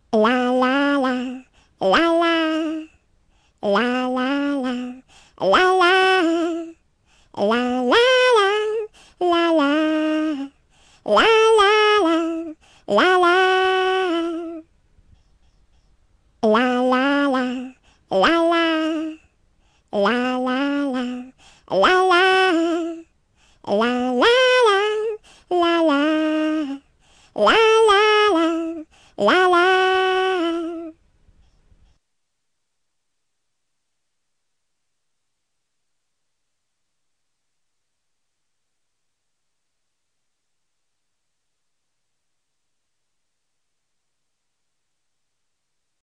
la la la, la la, la la la, la la, la la la, la la, la la la, la la, la la la, la la, la la la, la la, la la la, la la, la